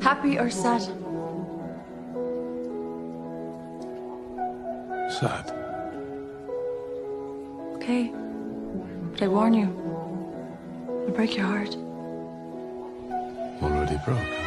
Happy or sad? Sad. Okay. But I warn you, I'll break your heart. Already broke.